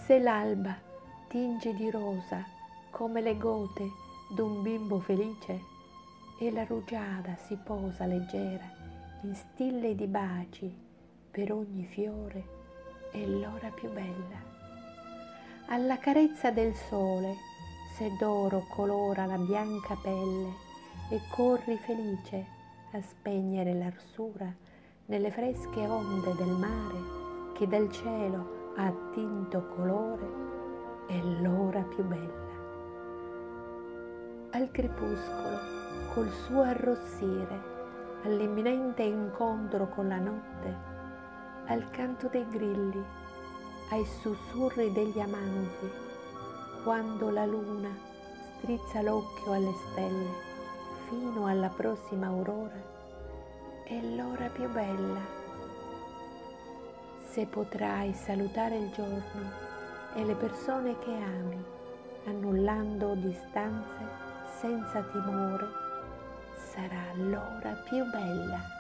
Se l'alba tinge di rosa come le gote d'un bimbo felice e la rugiada si posa leggera in stille di baci per ogni fiore, è l'ora più bella. Alla carezza del sole, se d'oro colora la bianca pelle e corri felice a spegnere l'arsura nelle fresche onde del mare che dal cielo ha tinto colore, è l'ora più bella. Al crepuscolo, col suo arrossire, all'imminente incontro con la notte, al canto dei grilli, ai sussurri degli amanti, quando la luna strizza l'occhio alle stelle fino alla prossima aurora, è l'ora più bella. Se potrai salutare il giorno e le persone che ami, annullando distanze senza timore, sarà l'ora più bella.